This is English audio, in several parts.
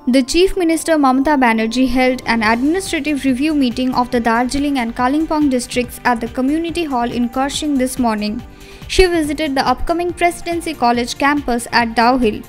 The Chief Minister Mamata Banerjee held an administrative review meeting of the Darjeeling and Kalimpong districts at the community hall in Kurseong this morning. She visited the upcoming Presidency College campus at Dow Hill.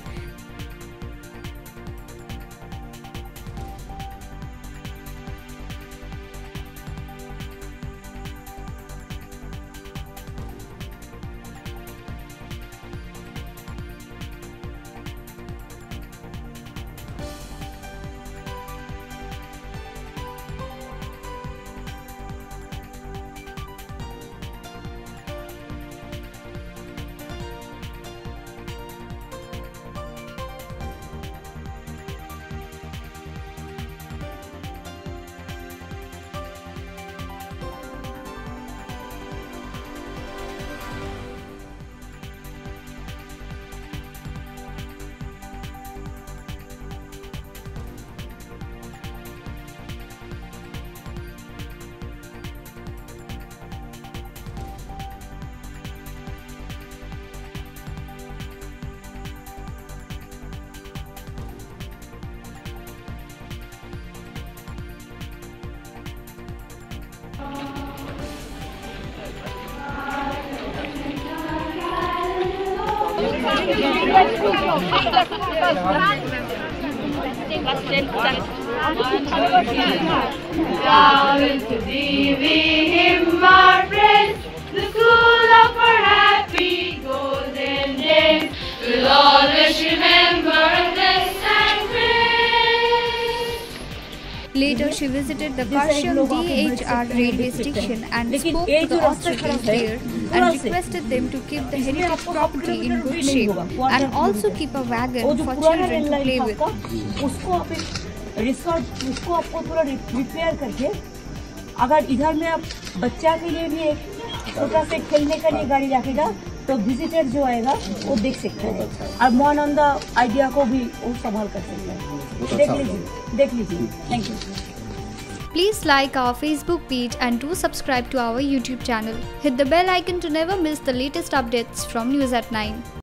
Down to thee we hymn our praise, the school of our happy golden days. We'll always remember this and praise. Later, she visited the Kurseong DHR railway station and spoke to the authorities there and requested them to keep the heritage property in good shape and also keep a wagon for children to play with. उसको आपको पूरा repair करके अगर इधर में आप बच्चा के लिए भी एक छोटा से खेलने का लिए गाड़ी रखेगा तो विजिटर जो आएगा वो देख सकता है और मोहनंद आइडिया को भी वो संभाल कर सकता है देख लीजिए thank you Please like our Facebook page and do subscribe to our YouTube channel. Hit the bell icon to never miss the latest updates from News at 9.